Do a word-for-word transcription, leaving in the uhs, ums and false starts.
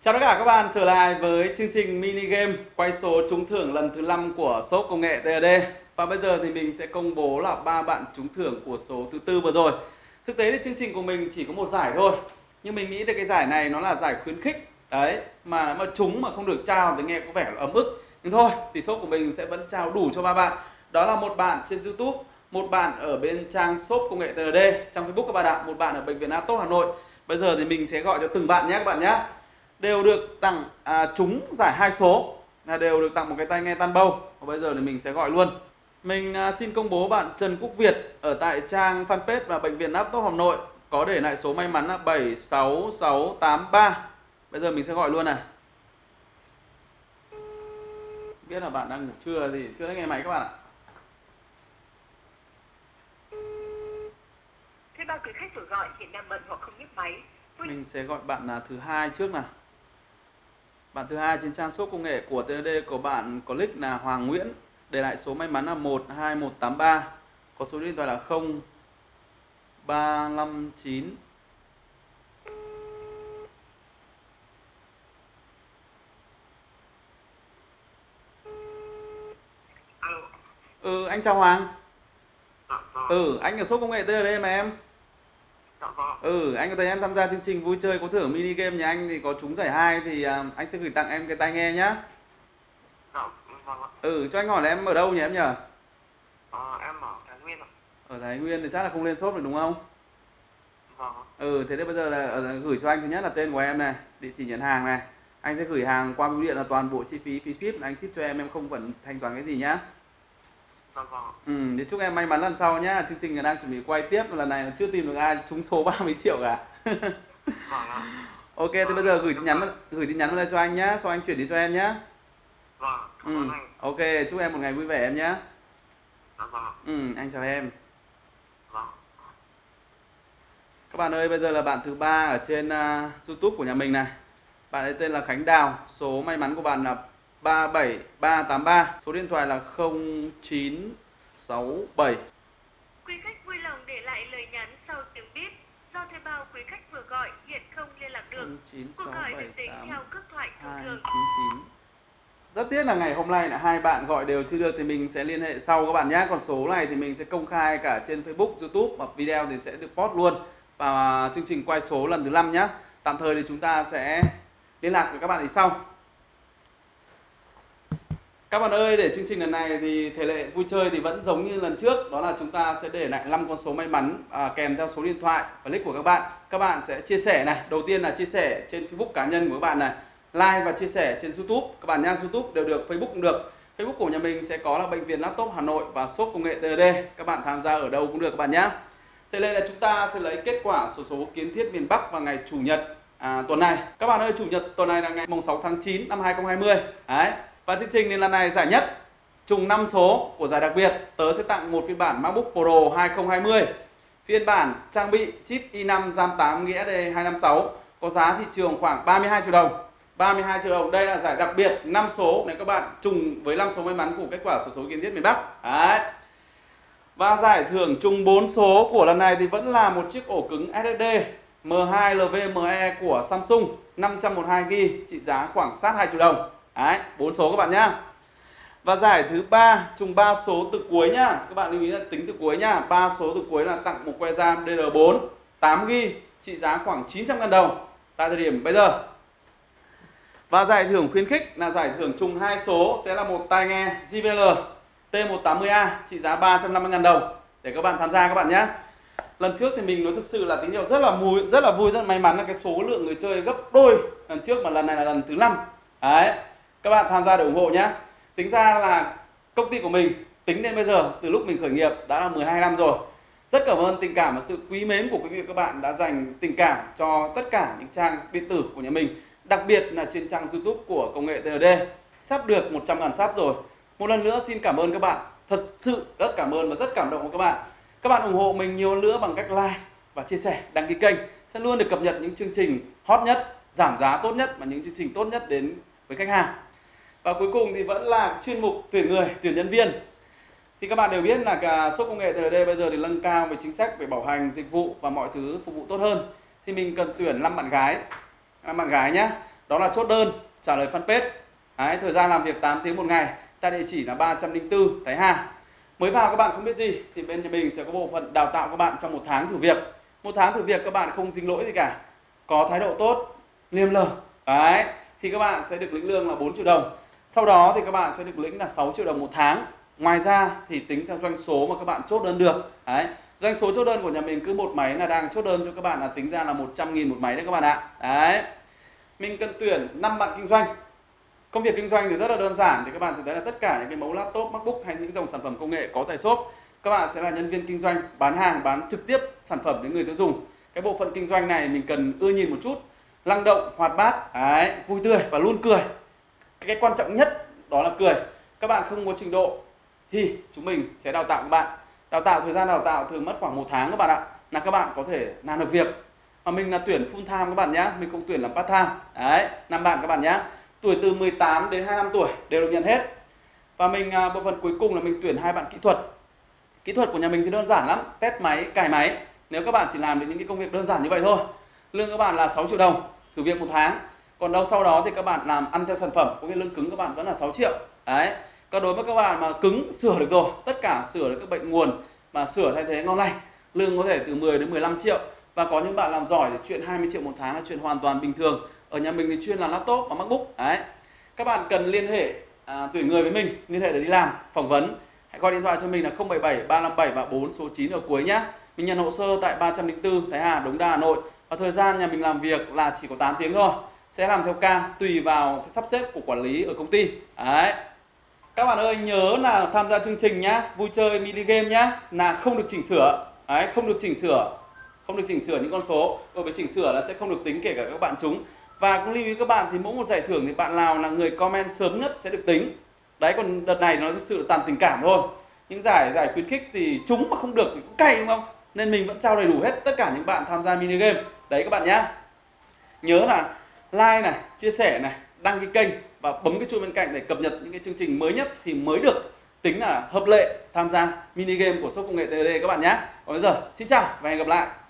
Chào tất cả các bạn trở lại với chương trình mini game quay số trúng thưởng lần thứ năm của shop công nghệ tê đê. Và bây giờ thì mình sẽ công bố là ba bạn trúng thưởng của số thứ tư vừa rồi. Thực tế thì chương trình của mình chỉ có một giải thôi, nhưng mình nghĩ là cái giải này nó là giải khuyến khích. Đấy, mà mà trúng mà không được trao thì nghe có vẻ là ấm ức. Nhưng thôi, thì shop của mình sẽ vẫn trao đủ cho ba bạn. Đó là một bạn trên YouTube, một bạn ở bên trang shop công nghệ tê đê trong Facebook các bạn ạ, một bạn ở bệnh viện Atos Hà Nội. Bây giờ thì mình sẽ gọi cho từng bạn nhé các bạn nhé. Đều được tặng à, trúng giải hai số, là đều được tặng một cái tai nghe tan bâu. Và bây giờ thì mình sẽ gọi luôn. Mình à, xin công bố bạn Trần Quốc Việt ở tại trang fanpage và bệnh viện Atos Hà Nội có để lại số may mắn là bảy sáu sáu tám ba. Bây giờ mình sẽ gọi luôn này. Biết là bạn đang ngủ trưa thì chưa thấy nghe máy các bạn ạ. Thuê bao quý khách vừa gọi hiện đang bận hoặc không nhấc máy. Mình sẽ gọi bạn là thứ hai trước nào. Bạn thứ hai trên trang shop công nghệ của tê đê của bạn có nick là Hoàng Nguyễn, để lại số may mắn là một hai một tám ba, có số điện thoại là không ba năm chín. Alo. Ừ, anh chào Hoàng. Dạ vâng. Ừ, anh ở shop công nghệ tê đê mà em. Dạ vâng. Ừ, anh có thấy em tham gia chương trình vui chơi có thưởng mini game nhà anh thì có trúng giải hai thì à, anh sẽ gửi tặng em cái tai nghe nhá. Dạ vâng ạ. Ừ, cho anh hỏi là em ở đâu nhỉ em nhỉ? Ờ, em ở Thái Nguyên ạ. Ở Thái Nguyên thì chắc là không lên shop được đúng không? Vâng ạ. Ừ, thế thì bây giờ là ở, gửi cho anh thứ nhất là tên của em này, địa chỉ nhận hàng này. Anh sẽ gửi hàng qua bưu điện là toàn bộ chi phí phí ship, anh ship cho em, em không cần thanh toán cái gì nhá. Dạ vâng ạ. Ừ, thì chúc em may mắn lần sau nhá. Chương trình đang chuẩn bị quay tiếp, lần này chưa tìm được ai trúng số ba mươi triệu cả. Vâng ạ. Ok, thì bây giờ gửi tin nhắn gửi tin nhắn lên cho anh nhá, sau anh chuyển đi cho em nhá. Vâng, cảm Ừ, ơn anh. ok, chúc em một ngày vui vẻ em nhá. Dạ vâng ạ. Ừ, anh chào em. Vâng. Các bạn ơi, bây giờ là bạn thứ ba ở trên uh, YouTube của nhà mình này. Bạn ấy tên là Khánh Đào, số may mắn của bạn là ba bảy ba tám ba, số điện thoại là không chín sáu bảy. Quý khách vui lòng để lại lời nhắn sau tiếng bíp. Do thuê bao quý khách vừa gọi hiện không liên lạc được. không chín Cuộc sáu gọi bảy được tính tám theo cước thoại thông hai thường. chín chín. Rất tiếc là ngày hôm nay là hai bạn gọi đều chưa được thì mình sẽ liên hệ sau các bạn nhé. Còn số này thì mình sẽ công khai cả trên Facebook, YouTube và video thì sẽ được post luôn vào chương trình quay số lần thứ năm nhé. Tạm thời thì chúng ta sẽ liên lạc với các bạn ấy sau. Các bạn ơi, để chương trình lần này thì thể lệ vui chơi thì vẫn giống như lần trước, đó là chúng ta sẽ để lại năm con số may mắn à, kèm theo số điện thoại và nick của các bạn. Các bạn sẽ chia sẻ này, đầu tiên là chia sẻ trên Facebook cá nhân của các bạn này, like và chia sẻ trên YouTube các bạn nha, YouTube đều được, Facebook cũng được. Facebook của nhà mình sẽ có là bệnh viện Laptop Hà Nội và shop công nghệ tê đê. Các bạn tham gia ở đâu cũng được các bạn nhé. Thế nên là chúng ta sẽ lấy kết quả xổ số kiến thiết miền Bắc vào ngày chủ nhật à, tuần này. Các bạn ơi, chủ nhật tuần này là ngày sáu tháng chín năm hai nghìn không trăm hai mươi. Đấy. Và chương trình thì lần này giải nhất trùng năm số của giải đặc biệt, tớ sẽ tặng một phiên bản MacBook Pro hai không hai không. Phiên bản trang bị chip i năm RAM tám nghĩa đê hai năm sáu có giá thị trường khoảng ba mươi hai triệu đồng. ba mươi hai triệu đồng, đây là giải đặc biệt năm số này các bạn, trùng với năm số may mắn của kết quả xổ số kiến thiết miền Bắc. Đấy. Và giải thưởng trùng bốn số của lần này thì vẫn là một chiếc ổ cứng ét ét đê M hai L V M E của Samsung năm trăm mười hai gi ga bai trị giá khoảng sát hai triệu đồng. Đấy, bốn số các bạn nhá. Và giải thứ ba trùng ba số từ cuối nhá. Các bạn lưu ý là tính từ cuối nhá. ba số từ cuối là tặng một que RAM D D R bốn tám gi ga bai trị giá khoảng chín trăm nghìn đồng tại thời điểm bây giờ. Và giải thưởng khuyến khích là giải thưởng trùng hai số sẽ là một tai nghe J B L T một tám mươi A trị giá ba trăm năm mươi nghìn đồng để các bạn tham gia các bạn nhé. Lần trước thì mình nói thực sự là tín hiệu rất là vui, rất là vui, rất là may mắn là cái số lượng người chơi gấp đôi lần trước, mà lần này là lần thứ năm. Đấy, các bạn tham gia để ủng hộ nhé. Tính ra là công ty của mình tính đến bây giờ từ lúc mình khởi nghiệp đã là mười hai năm rồi. Rất cảm ơn tình cảm và sự quý mến của quý vị và các bạn đã dành tình cảm cho tất cả những trang điện tử của nhà mình, đặc biệt là trên trang YouTube của công nghệ tê đê. Sắp được một trăm nghìn sub rồi. Một lần nữa xin cảm ơn các bạn, thật sự rất cảm ơn và rất cảm động với các bạn. Các bạn ủng hộ mình nhiều hơn nữa bằng cách like và chia sẻ, đăng ký kênh, sẽ luôn được cập nhật những chương trình hot nhất, giảm giá tốt nhất và những chương trình tốt nhất đến với khách hàng. Và cuối cùng thì vẫn là chuyên mục tuyển người, tuyển nhân viên. Thì các bạn đều biết là cả shop công nghệ tê đê bây giờ thì nâng cao về chính sách về bảo hành, dịch vụ và mọi thứ phục vụ tốt hơn. Thì mình cần tuyển năm bạn gái, năm bạn gái nhé. đó là chốt đơn, trả lời fanpage. Đấy, thời gian làm việc tám tiếng một ngày, tại địa chỉ là ba trăm linh tư Thái Hà. Mới vào các bạn không biết gì thì bên nhà mình sẽ có bộ phận đào tạo các bạn trong một tháng thử việc. Một tháng thử việc các bạn không dính lỗi gì cả, có thái độ tốt, liêm lờ. Đấy, thì các bạn sẽ được lĩnh lương là bốn triệu đồng. Sau đó thì các bạn sẽ được lĩnh là sáu triệu đồng một tháng. Ngoài ra thì tính theo doanh số mà các bạn chốt đơn được. Đấy, doanh số chốt đơn của nhà mình cứ một máy là đang chốt đơn cho các bạn là tính ra là một trăm nghìn một máy đấy các bạn ạ. Đấy, mình cần tuyển năm bạn kinh doanh. Công việc kinh doanh thì rất là đơn giản, thì các bạn sẽ thấy là tất cả những cái mẫu laptop, MacBook hay những dòng sản phẩm công nghệ có tại shop. Các bạn sẽ là nhân viên kinh doanh, bán hàng, bán trực tiếp sản phẩm đến người tiêu dùng. Cái bộ phận kinh doanh này mình cần ưa nhìn một chút, năng động, hoạt bát, đấy, vui tươi và luôn cười. Cái quan trọng nhất đó là cười. Các bạn không có trình độ thì chúng mình sẽ đào tạo các bạn. Đào tạo, thời gian đào tạo thường mất khoảng một tháng các bạn ạ, là các bạn có thể làm được việc. Mà mình là tuyển full time các bạn nhé, mình không tuyển làm part time. Đấy, năm bạn các bạn nhé. Tuổi từ mười tám đến hai mươi lăm tuổi đều được nhận hết. Và mình bộ phận cuối cùng là mình tuyển hai bạn kỹ thuật. Kỹ thuật của nhà mình thì đơn giản lắm, test máy, cài máy. Nếu các bạn chỉ làm được những cái công việc đơn giản như vậy thôi, lương các bạn là sáu triệu đồng thử việc một tháng. Còn đâu sau đó thì các bạn làm ăn theo sản phẩm, có cái lương cứng các bạn vẫn là sáu triệu. Đấy. Còn đối với các bạn mà cứng sửa được rồi, tất cả sửa được các bệnh nguồn mà sửa thay thế ngon lành, lương có thể từ mười đến mười lăm triệu. Và có những bạn làm giỏi thì chuyện hai mươi triệu một tháng là chuyện hoàn toàn bình thường. Ở nhà mình thì chuyên là laptop và MacBook. Đấy. Các bạn cần liên hệ à, tuyển người với mình, liên hệ để đi làm, phỏng vấn. Hãy gọi điện thoại cho mình là không bảy bảy ba năm bảy ba bốn số chín ở cuối nhé. Mình nhận hồ sơ tại ba trăm linh tư Thái Hà, Đống Đa, Hà Nội. Và thời gian nhà mình làm việc là chỉ có tám tiếng thôi. Sẽ làm theo ca tùy vào cái sắp xếp của quản lý ở công ty. Đấy. Các bạn ơi, nhớ là tham gia chương trình nhá, vui chơi mini game nhá, là không được chỉnh sửa. Đấy, không được chỉnh sửa. Không được chỉnh sửa những con số, bởi vì chỉnh sửa là sẽ không được tính kể cả các bạn trúng. Và cũng lưu ý các bạn thì mỗi một giải thưởng thì bạn nào là người comment sớm nhất sẽ được tính. Đấy, còn đợt này nó thực sự là toàn tình cảm thôi. Những giải giải khuyến khích thì trúng mà không được thì cũng cay đúng không? Nên mình vẫn trao đầy đủ hết tất cả những bạn tham gia mini game. Đấy các bạn nhá. Nhớ là like này, chia sẻ này, đăng ký kênh và bấm cái chuông bên cạnh để cập nhật những cái chương trình mới nhất thì mới được tính là hợp lệ tham gia mini game của shop công nghệ tê đê các bạn nhé. Còn bây giờ xin chào và hẹn gặp lại.